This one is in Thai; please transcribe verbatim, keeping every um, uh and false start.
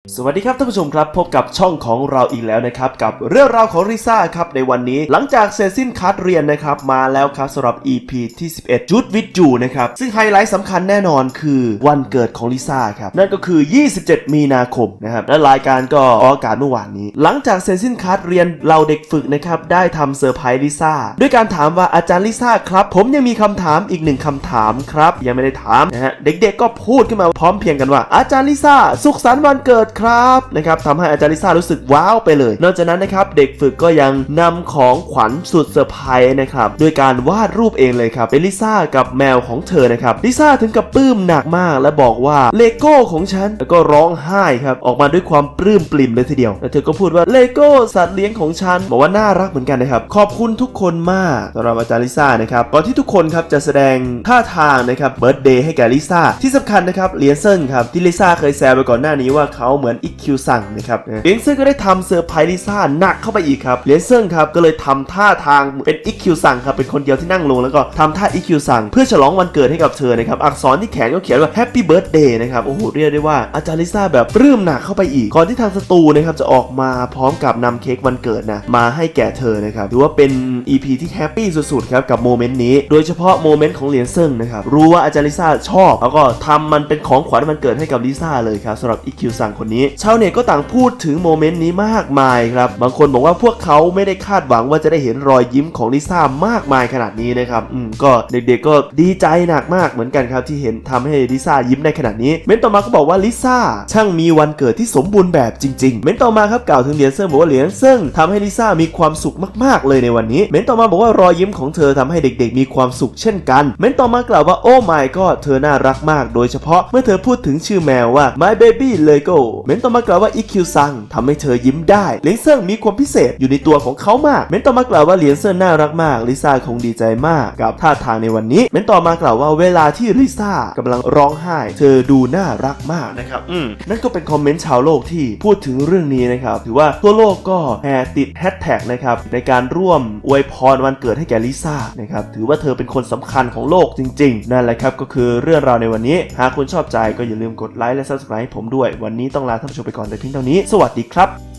สวัสดีครับท่านผู้ชมครับพบกับช่องของเราอีกแล้วนะครับกับเรื่องราวของลิซ่าครับในวันนี้หลังจากเสร็จสิ้นคัดเรียนนะครับมาแล้วครับสำหรับ อี พี ที่สิบเอ็ดจุดวิดยูนะครับซึ่งไฮไลท์สำคัญแน่นอนคือวันเกิดของลิซ่าครับนั่นก็คือยี่สิบเจ็ดมีนาคมนะครับและรายการก็ออกอากาศเมื่อวานนี้หลังจากเสร็จสิ้นคัดเรียนเราเด็กฝึกนะครับได้ทำเซอร์ไพรส์ลิซ่าด้วยการถามว่าอาจารย์ลิซ่าครับผมยังมีคำถามอีกหนึ่งคำถามครับยังไม่ได้ถามนะฮะเด็กๆก็พูดขึ้นมาพร้อมเพียงกันว่าอาจารย์ลิซ่าสุขสันต์วันเกิดครับนะครับทำให้อาจารย์ลิซ่ารู้สึกว้าวไปเลยนอกจากนั้นนะครับเด็กฝึกก็ยังนำของขวัญสุดเซอร์ไพรส์นะครับด้วยการวาดรูปเองเลยครับเป็นลิซ่ากับแมวของเธอนะครับลิซ่าถึงกับปลื้มหนักมากและบอกว่าเลโก้ของฉันแล้วก็ร้องไห้ครับออกมาด้วยความปลื้มปริ่มเลยทีเดียวแล้วเธอก็พูดว่าเลโก้สัตว์เลี้ยงของฉันบอกว่าน่ารักเหมือนกันนะครับขอบคุณทุกคนมากสำหรับอาจารย์ลิซ่านะครับก่อนที่ทุกคนครับจะแสดงท่าทางนะครับเบิร์ธเดย์ให้แก่ลิซ่าที่สำคัญนะครับเหลียนเซิงครับที่ลิซ่าเคยแซวไปก่อนหน้านี้ว่าเขาเหมือนอิคิวซังนะครับเหลียนเซิงก็ได้ทำเซอร์ไพรส์ลิซ่าหนักเข้าไปอีกครับเหลียนเซิงครับก็เลยทำท่าทางเป็นอิคิวซังครับเป็นคนเดียวที่นั่งลงแล้วก็ทำท่าอิคิวซังเพื่อฉลองวันเกิดให้กับเธอนะครับอักษรที่แขนก็เขียนว่าแฮปปี้เบิร์ธเดย์นะครับโอ้โหเรียกได้ว่าอาจารย์ลิซ่าแบบปลื้มหนักเข้าไปอีกก่อนที่ทางสตูนะครับจะออกมาพร้อมกับนำเค้กวันเกิดนะมาให้แก่เธอนะครับถือว่าเป็น อี พี ที่แฮปปี้สุดๆครับกับโมเมนต์นี้โดยเฉพาะโมเมนต์ของเหลียนเซิงนะครับรู้ว่าอาจารย์ลิซ่าชอบแล้วก็ทำมันเป็นของขวัญวันเกิดให้กับลิซ่าเลยครับสำหรับอิคิวซังคนนี้ชาวเน็ตก็ต่างพูดถึงโมเมนต์นี้มากมายครับบางคนบอกว่าพวกเขาไม่ได้คาดหวังว่าจะได้เห็นรอยยิ้มของลิซ่ามากมายขนาดนี้นะครับอืมก็เด็กๆก็ดีใจหนักมากเหมือนกันครับที่เห็นทำให้ลิซ่ายิ้มได้ขนาดนี้เม้นต่อมาก็บอกว่าลิซ่าช่างมีวันเกิดที่สมบูรณ์แบบจริงๆเม้นต่อมาครับกล่าวถึงเหลียนเซิงบอกว่าเหลียนเซิงทำให้ลิซ่ามีความสุขมากๆเลยในวันนี้เม้นต่อมาบอกว่ารอยยิ้มของเธอทำให้เด็กๆมีความสุขเช่นกันเม้นต่อมากล่าวว่าโอ้ my god เธอน่ารักมากโดยเฉพาะเมื่อเธอพูดถึงชื่อแมวว่า my baby Lego เม้นต่อมากล่าวว่าอิคิวซังทำให้เธอยิ้มได้เหลียนเซิงมีความพิเศษอยู่ในตัวของเขามากเม้นต่อมากล่าวว่าเหลียนเซิงน่ารักมากลิซ่าคงดีใจมากกับท่าทางในวันนี้เม้นต่อมากล่าวว่าเวลาที่ลิซ่ากำลังร้องไห้เธอดูน่ารักมากนะครับอืมนั่นก็เป็นคอมเมนต์ชาวโลกที่พูดถึงเรื่องนี้นะครับถือว่าทั่วโลกก็แห่ติดแฮชแท็กนะครับในการร่วมอวยพรวันเกิดให้แก่ลิซ่านะครับถือว่าเธอเป็นคนสำคัญของโลกจริงๆนั่นแหละครับก็คือเรื่องราวในวันนี้หากคุณชอบใจก็อย่าลืมกดไลค์และ ซับสไครบ์ ให้ผมด้วยวันนี้ต้องลาท่านผู้ชมไปก่อนแต่เพียงเท่านี้สวัสดีครับ